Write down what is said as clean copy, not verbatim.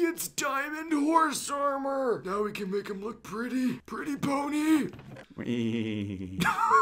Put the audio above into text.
gets diamond horse armor. Now we can make him look pretty. Pretty pony. Wee.